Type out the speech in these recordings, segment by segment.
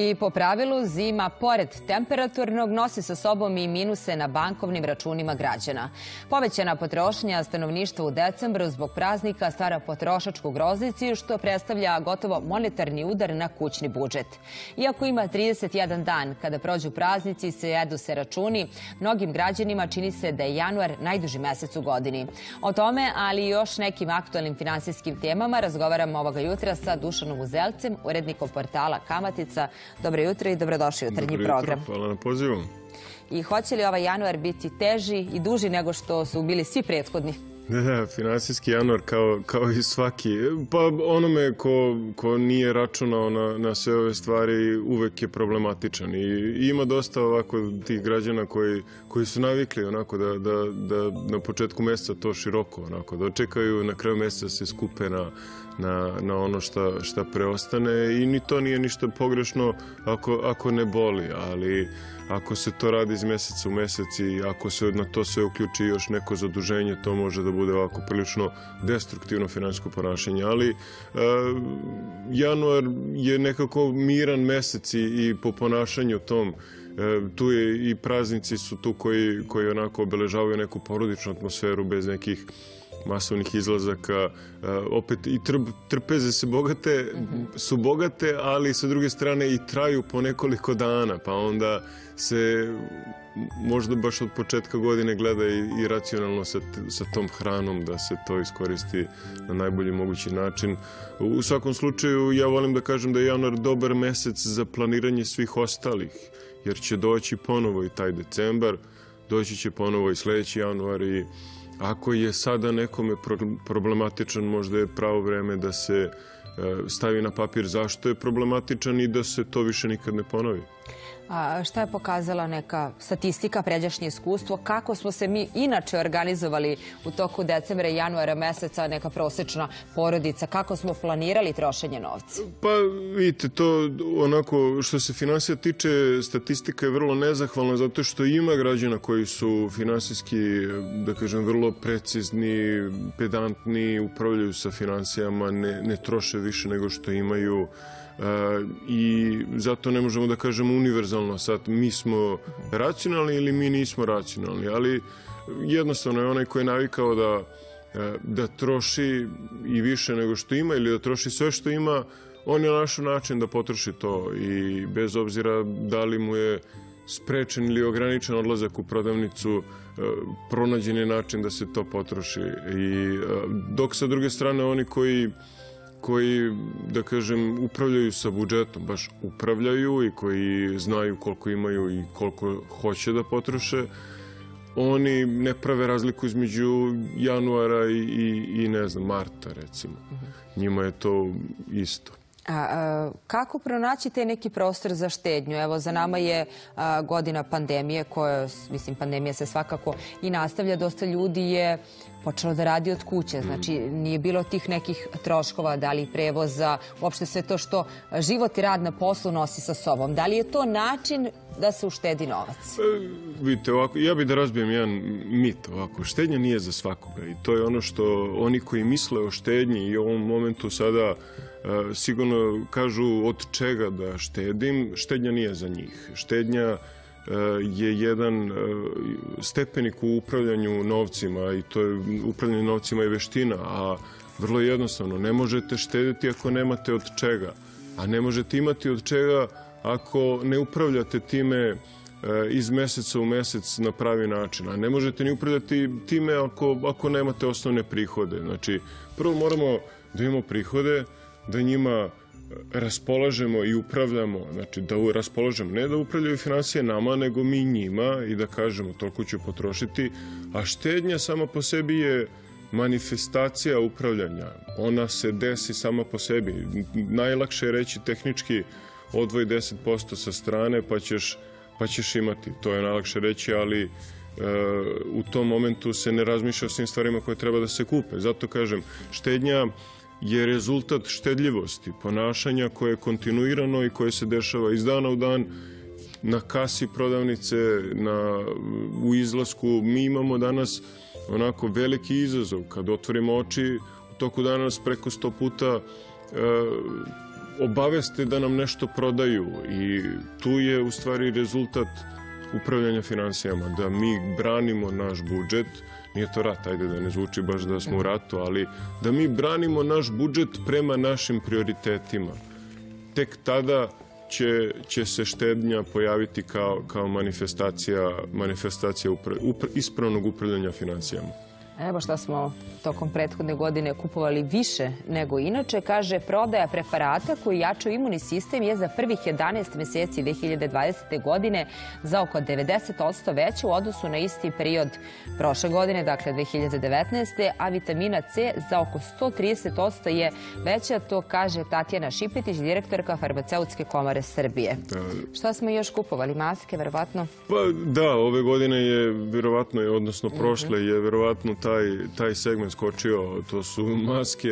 I po pravilu zima, pored temperaturnog, nosi sa sobom i minuse na bankovnim računima građana. Povećana potrošnja stanovništva u decembru zbog praznika stvara potrošačku groznicu, što predstavlja gotovo monetarni udar na kućni budžet. Iako ima 31 dan kada prođu praznici i jedu se računi, mnogim građanima čini se da je januar najduži mesec u godini. O tome, ali i još nekim aktualnim finansijskim temama razgovaramo ovoga jutra sa Dušanom Uzelcem, urednikom portala Kamatica. Dobro jutro i dobrodošli u jutarnji program. Dobro jutro, hvala na pozivu. I hoće li ovaj januar biti teži i duži nego što su bili svi prethodni? Da, finansijski januar kao i svaki. Pa onome ko nije računao na sve ove stvari uvek je problematičan. I ima dosta ovako tih građana koji su navikli onako da na početku meseca to široko onako da očekaju na kraju meseca se skupe na ono šta preostane i ni to nije ništa pogrešno ako ne boli, ali ako se to radi iz meseca u mesec i ako se na to sve uključi još neko zaduženje, to može da bude ovako prilično destruktivno finansijsko ponašanje. Ali januar je nekako miran mesec i po ponašanju tom. Tu je i praznici su tu koji onako obeležavaju neku porodičnu atmosferu bez nekih masovnih izlazaka. Opet i trpeze su bogate, ali sa druge strane i traju po nekoliko dana, pa onda se možda baš od početka godine gleda i racionalno sa tom hranom da se to iskoristi na najbolji mogući način. U svakom slučaju ja volim da kažem da je januar dobar mesec za planiranje svih ostalih, jer će doći ponovo i taj decembar, doći će ponovo i sledeći januar i ako je sada nekome problematičan, možda je pravo vreme da se stavi na papir zašto je problematičan i da se to više nikad ne ponovi. A šta je pokazala neka statistika, pređašnje iskustvo? Kako smo se mi inače organizovali u toku decembra i januara meseca, neka prosečna porodica? Kako smo planirali trošenje novca? Pa vidite, to onako što se finansija tiče, statistika je vrlo nezahvalna zato što ima građana koji su finansijski, da kažem, vrlo precizni, pedantni, upravljaju sa finansijama, ne troše više nego što imaju. I zato ne možemo da kažemo univerzalno sad mi smo racionalni ili mi nismo racionalni, ali jednostavno je onaj koji je navikao da troši i više nego što ima ili da troši sve što ima, on je našao način da potroši to i bez obzira da li mu je sprečen ili ograničen odlazak u prodavnicu, pronađen je način da se to potroši. I dok sa druge strane oni koji, da kažem, upravljaju sa budžetom, baš upravljaju i koji znaju koliko imaju i koliko hoće da potroše, oni ne prave razliku između januara i ne znam, marta recimo. Njima je to isto. Kako pronaći taj neki prostor za štednju? Evo, za nama je godina pandemije, koja, mislim, pandemija se svakako i nastavlja. Dosta ljudi je počelo da radi od kuće, znači nije bilo tih nekih troškova, da li prevoza, uopšte sve to što život i rad na poslu nosi sa sobom. Da li je to način da se uštedi novac? Vidite, ovako, ja bih da razbijem jedan mit ovako. Štednja nije za svakoga i to je ono što oni koji misle o štednji i u ovom momentu sada sigurno kažu od čega da štedim. Štednja nije za njih. Štednja je jedan stepenik u upravljanju novcima i to je upravljanje novcima i veština, a vrlo jednostavno ne možete štediti ako nemate od čega, a ne možete imati od čega ako ne upravljate time iz meseca u mesec na pravi način, a ne možete ni upravljati time ako nemate osnovne prihode. Znači, prvo moramo da imamo prihode, da njima raspolažemo i upravljamo, znači da raspolažemo, ne da upravljaju finansije nama, nego mi njima i da kažemo toliko ću potrošiti, a štednja sama po sebi je manifestacija upravljanja. Ona se desi sama po sebi. Najlakše je reći tehnički odvoj 10% sa strane pa ćeš imati. To je najlakše reći, ali u tom momentu se ne razmišlja o svim stvarima koje treba da se kupe. Zato kažem, štednja je rezultat štedljivosti, ponašanja koje je kontinuirano i koje se dešava iz dana u dan na kasi prodavnice, u izlasku. Mi imamo danas onako veliki izazov. Kad otvorimo oči, u toku dana nas preko 100 puta obaveste da nam nešto prodaju i tu je u stvari rezultat upravljanja finansijama, da mi branimo naš budžet, nije to rat, ajde da ne zvuči baš da smo u ratu, ali da mi branimo naš budžet prema našim prioritetima. Tek tada će se štednja pojaviti kao manifestacija ispravnog upravljanja finansijama. Evo što smo tokom prethodne godine kupovali više nego inače. Kaže, prodaja preparata koji jačaju imunni sistem je za prvih 11 meseci 2020. godine za oko 90% veća u odnosu na isti period prošle godine, dakle 2019. A vitamina C za oko 130% je veća, to kaže Tatjana Šipetić, direktorka Farmaceutske komore Srbije. Šta smo još kupovali? Maske, verovatno? Pa da, ove godine je verovatno, odnosno prošle je verovatno taj segment skočio. To su maske,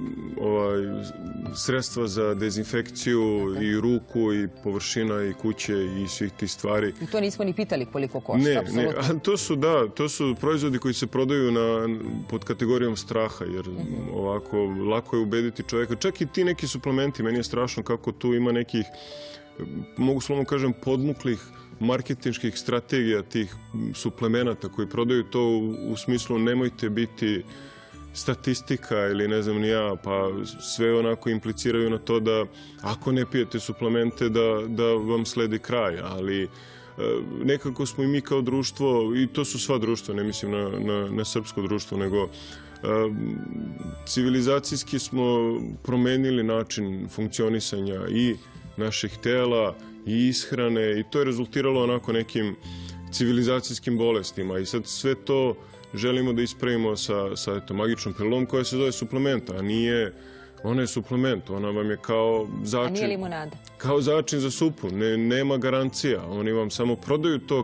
sredstva za dezinfekciju i ruku i površina i kuće i svih tih stvari. I to nismo ni pitali koliko košta, apsolutno. To su proizvodi koji se prodaju pod kategorijom straha, jer ovako lako je ubediti čovjeka. Čak i ti neki suplementi, meni je strašno kako tu ima nekih, mogu slovno kažem, podmuklih marketinških strategija tih suplemenata koji prodaju to u smislu nemojte biti statistika ili ne znam ni ja, pa sve onako impliciraju na to da ako ne pijete suplemente da vam sledi kraj, ali nekako smo i mi kao društvo, i to su sva društva, ne mislim na srpsko društvo, nego civilizacijski smo promenili način funkcionisanja i naših tela i ishrane i to je rezultiralo onako nekim civilizacijskim bolestima i sad sve to želimo da ispravimo sa magičnom pilulom koja se zove suplementa, a nije, ona je suplement, ona vam je kao začin. A nije limunada? Kao začin za supu, nema garancija, oni vam samo prodaju to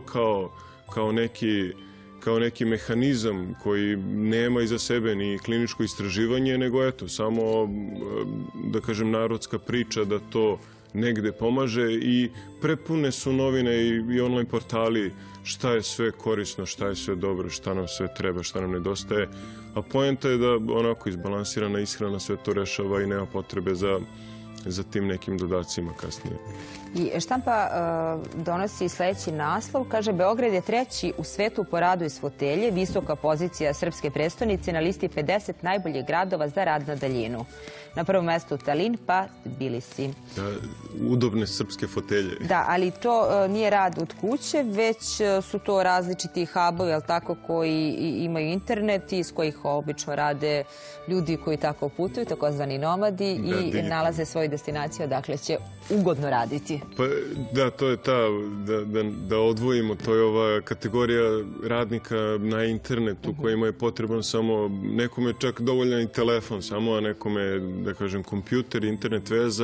kao neki mehanizam koji nema iza sebe ni kliničko istraživanje, nego eto, samo, da kažem, narodska priča da to negde pomaže i prepune su novine i online portali šta je sve korisno, šta je sve dobro, šta nam sve treba, šta nam nedostaje. A poenta je da onako izbalansirana ishrana sve to rešava i nema potrebe za tim nekim dodacima kasnije. I štampa donosi sledeći naslov. Kaže, Beograd je treći u svetu po radu iz fotelje, visoka pozicija srpske prestonice na listi 50 najboljih gradova za rad na daljinu. Na prvom mestu Talin, pa Tbilisi. Udobne srpske fotelje. Da, ali to nije rad od kuće, već su to različiti hubovi, ali tako, koji imaju internet i iz kojih obično rade ljudi koji tako putuju, takozvani nomadi i nalaze svoju destinaciju, odakle će ugodno raditi. Pa da, to je ta, da odvojimo, to je ova kategorija radnika na internetu kojima je potreban samo, nekome čak dovoljan i telefon samo, a nekome, da kažem, kompjuter, internet veza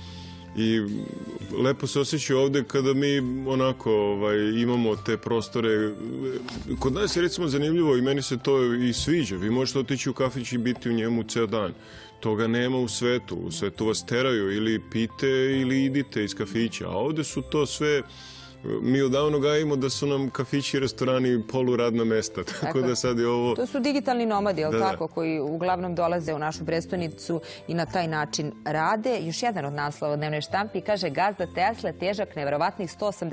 i lepo se osjećaju ovde kada mi onako imamo te prostore. Kod nas je recimo zanimljivo i meni se to i sviđa. Vi možete otići u kafić i biti u njemu ceo dan. Toga nema u svetu. U svetu vas teraju ili pite ili idite iz kafića. A ovde su to sve... Mi odavno gajimo da su nam kafići i restorani poluradna mesta, tako da sad je ovo... To su digitalni nomadi, jel tako, koji uglavnom dolaze u našu prestonicu i na taj način rade. Još jedan od naslova dnevne štampi kaže, gazda Tesla težak neverovatnih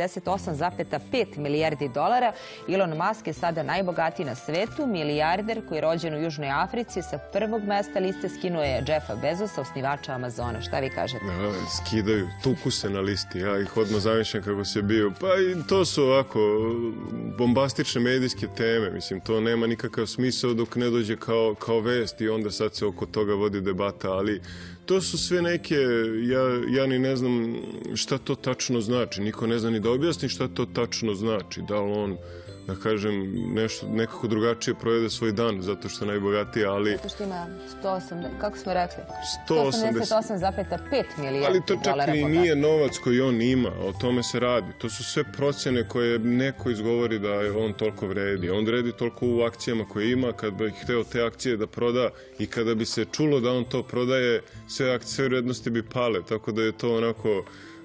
188,5 milijardi dolara. Elon Musk je sada najbogatiji na svetu, milijarder koji je rođen u Južnoj Africi. Sa prvog mesta liste skinuo je Jeffa Bezosa, osnivača Amazona. Šta vi kažete? Skidaju, tuku se na listi. Ja ih odmah zamišljam kako se bio. Pa i to su ovako bombastične medijske teme. Mislim, to nema nikakav smisao dok ne dođe kao vest i onda sad se oko toga vodi debata, ali to su sve neke, ja ni ne znam šta to tačno znači. Niko ne zna ni da objasni šta to tačno znači. Da li on, da kažem, nekako drugačije provede svoj dan zato što je najbogatiji, ali... Zato što ima 180, kako smo rekli? 188,5 milijardi dolara. Ali to čak i nije novac koji on ima, o tome se radi. To su sve procene koje neko izgovori da on toliko vredi. On vredi toliko u akcijama koje ima, kad bi hteo te akcije da proda i kada bi se čulo da on to prodaje, sve vrednosti bi pale, tako da je to onako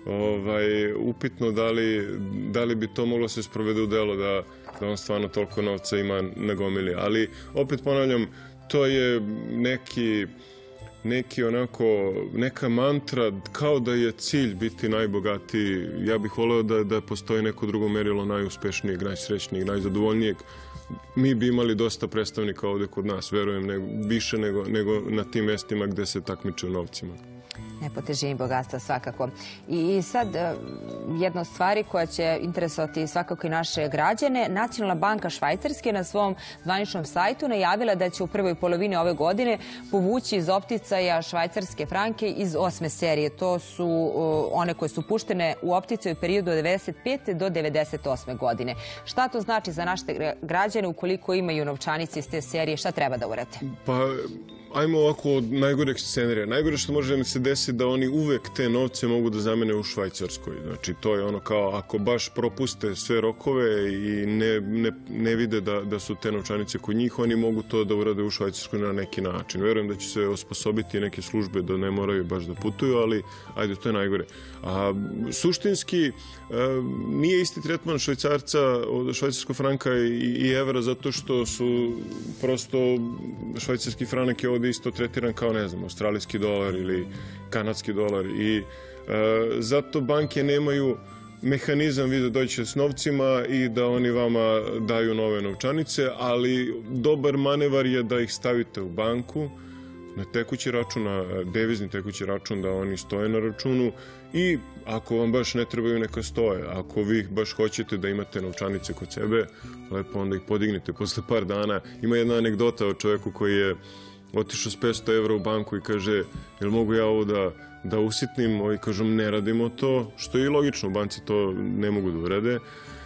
upitno da li bi to moglo se sprovede u delo da on stvarno toliko novca ima na gomili. Ali, opet ponavljam, to je neki neka mantra kao da je cilj biti najbogatiji. Ja bih voleo da postoji neko drugo merilo najuspešnijeg, najsrećnijeg, najzadovoljnijeg. Mi bi imali dosta predstavnika ovde kod nas, verujem, više nego na tim mestima gde se takmiče u novcima. Ne po težini bogatstva svakako. I sad jedna od stvari koja će interesovati svakako i naše građane. Nacionalna banka Švajcarske na svom zvaničnom sajtu najavila da će u prvoj polovini ove godine povući iz opticaja švajcarske franke iz 8. serije. To su one koje su puštene u opticaju u periodu od 95. do 98. godine. Šta to znači za naše građane ukoliko imaju novčanice iz te serije? Šta treba da urade? Pa, ajmo ovako od najgoreg scenarija. Najgore što može da mi se desiti da oni uvek te novce mogu da zamene u Švajcarskoj. Znači, to je ono kao ako baš propuste sve rokove i ne vide da su te novčanice kod njih, oni mogu to da urade u Švajcarskoj na neki način. Verujem da će se osposobiti neke službe da ne moraju baš da putuju, ali ajde, to je najgore. A suštinski nije isti tretman Švajcarca od švajcarskog franka i evra zato što su prosto švajcarski franak je ovde isto tretiran kao, ne znam, australijski dolar ili kanadski dolar i zato banke nemaju mehanizam vi da dođete s novcima i da oni vama daju nove novčanice, ali dobar manevar je da ih stavite u banku, na tekući račun, na devizni tekući račun, da oni stoje na računu i ako vam baš ne trebaju neka stoje, ako vi baš hoćete da imate novčanice kod sebe, lepo onda ih podignite posle par dana. Ima jedna anegdota o čoveku koji je otišao s 500 evra u banku i kaže, jel mogu ja ovo da usitnim? Ovi kažu, ne radimo to, što je i logično, banci to ne mogu da urade.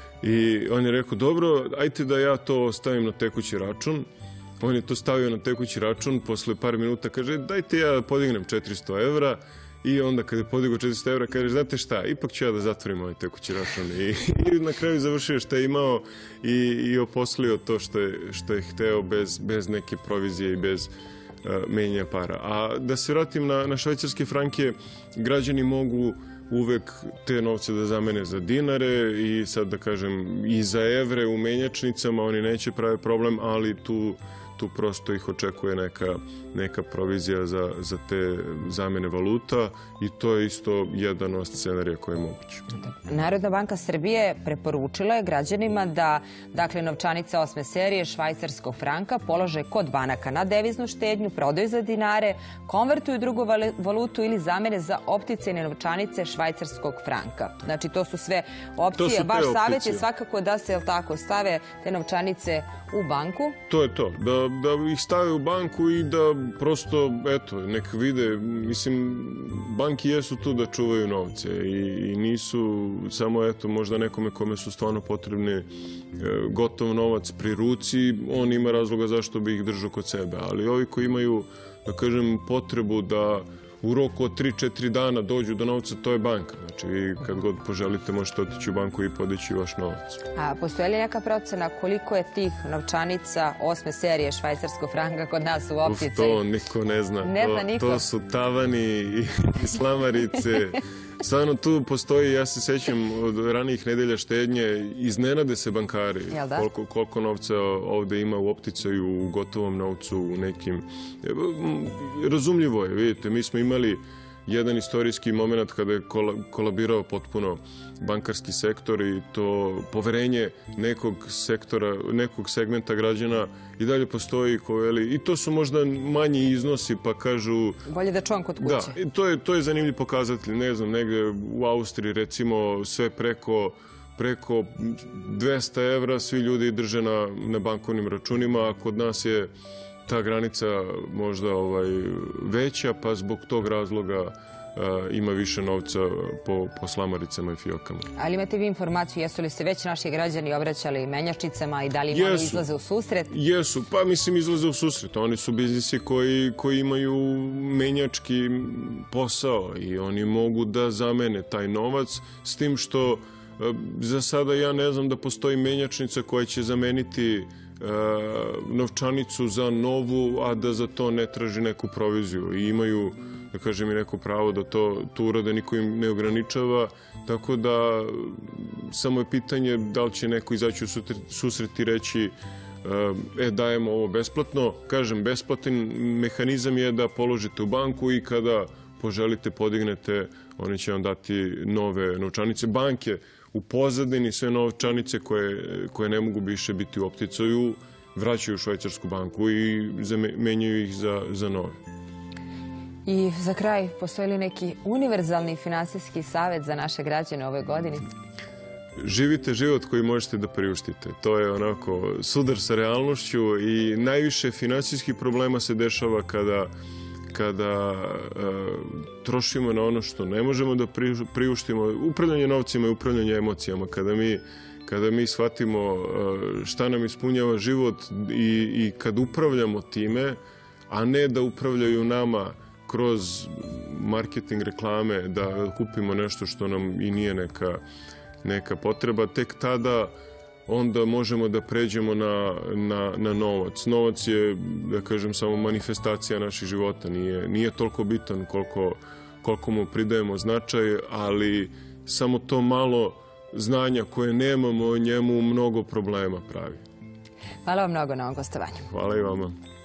I on je rekao, dobro, ajte da ja to stavim na tekući račun. On je to stavio na tekući račun, posle par minuta kaže, dajte ja podignem 400 evra. I onda kada je podigao 400 evra, kaže, znate šta, ipak ću ja da zatvorim ovaj tekući račun. I na kraju završio što je imao i oposlio to što je hteo bez neke provizije i bez menjanja para. A da se vratim na švajcarske franke, građani mogu uvek te novce da zamene za dinare i sad da kažem i za evre u menjačnicama, oni neće pravi problem, ali tu prosto ih očekuje neka provizija za te zamene valuta i to je isto jedan od scenarija koji je moguć. Narodna banka Srbije preporučila je građanima da novčanica 8. serije švajcarskog franka polože kod banaka na deviznu štednju, prodaju za dinare, konvertuju drugu valutu ili zamene za opticajne novčanice švajcarskog franka. Znači, to su sve opcije. Vaš savjet je svakako da se stave te novčanice u banku. To je to. Da ih stave u banku i da prosto, eto, nek vide. Mislim, banki jesu tu da čuvaju novce i nisu samo, eto, možda nekome kome su stvarno potrebni gotov novac pri ruci, on ima razloga zašto bi ih držao kod sebe. Ali ovi koji imaju, da kažem, potrebu da u roku od 3-4 dana dođu do novca, to je banka. Znači, vi kad god poželite možete otići u banku i podići vaš novac. A postoje li neka procena koliko je tih novčanica 8. serije švajcarskog franka kod nas u opticaju? To niko ne zna. Ne zna niko. To su tavani i slamarice. Stvarno tu postoji, ja se sećam od ranijih nedelja štednje, iznenade se bankari koliko novca ovde ima u opticaju, u gotovom novcu, u nekim... Razumljivo je, vidite, mi smo imali jedan istorijski moment kada je kolabirao potpuno bankarski sektor i to poverenje nekog segmenta građana i dalje postoji. I to su možda manji iznosi, pa kažu... Bolje da čuvam kod kuće. Da, to je zanimljiv pokazatelj. Ne znam, negde u Austriji, recimo, sve preko 200 evra svi ljudi drže na bankovnim računima, a kod nas je ta granica možda veća, pa zbog tog razloga ima više novca po slamaricama i fijokama. Ali imate vi informaciju, jesu li se već naši građani obraćali menjačnicama i da li oni izlaze u susret? Jesu, pa mislim izlaze u susret. Oni su biznisi koji imaju menjački posao i oni mogu da zamene taj novac, s tim što za sada ja ne znam da postoji menjačnica koja će zameniti novčanicu za novu, a da za to ne traži neku proviziju. I imaju, da kažem, i neko pravo da to urade, niko im ne ograničava, tako da samo je pitanje da li će neko izaći u susret i reći dajemo ovo besplatno. Kažem, besplatan mehanizam je da položite u banku i kada poželite podignete, oni će vam dati nove novčanice. Banke u pozadini sve novčanice koje ne mogu više biti u opticaju vraćaju u švajcarsku banku i menjaju ih za nove. I za kraj, postoji li neki univerzalni finansijski savjet za naše građane ove godine? Živite život koji možete da priuštite. To je onako sudar sa realnošću i najviše finansijskih problema se dešava kada trošimo na ono što ne možemo da priuštimo. Upravljanje novcima i upravljanje emocijama. Kada mi shvatimo šta nam ispunjava život i kad upravljamo time, a ne da upravljaju nama kroz marketing, reklame, da kupimo nešto što nam i nije neka potreba, tek tada onda možemo da pređemo na novac. Novac je, da kažem, samo manifestacija naših života. Nije toliko bitan koliko mu pridajemo značaj, ali samo to malo znanja koje nemamo o njemu mnogo problema pravi. Hvala vam mnogo na ovom gostovanju. Hvala i vama.